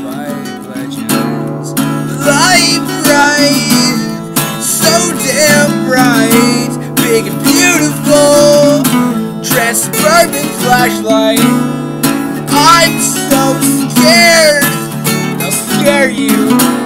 Spike Legends. Light bright, so damn bright, big and beautiful, transparent flashlight. I'm so scared, I'll scare you.